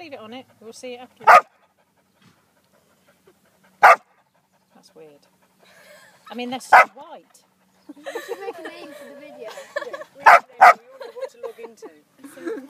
leave it on it. We'll see it after. That's weird. I mean, they're so white. You should make a name for the video.